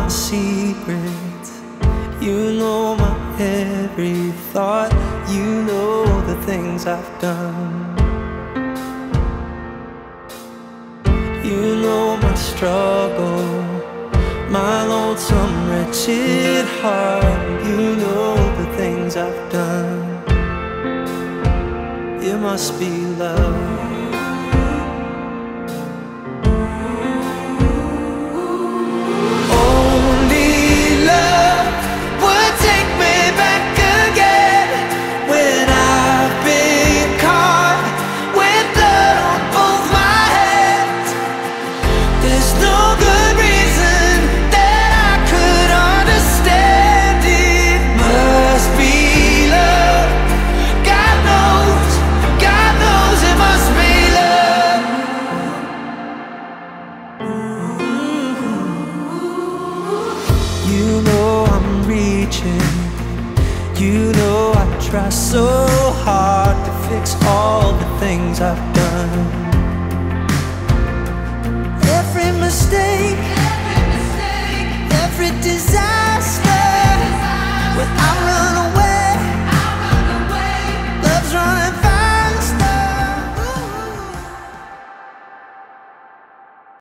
my secrets. You know my every thought. You know the things I've done. You know my struggle, my lonesome, wretched heart. You know the things I've done. It must be love. You know I'm reaching. You know I try so hard to fix all the things I've done. Every mistake, every disaster.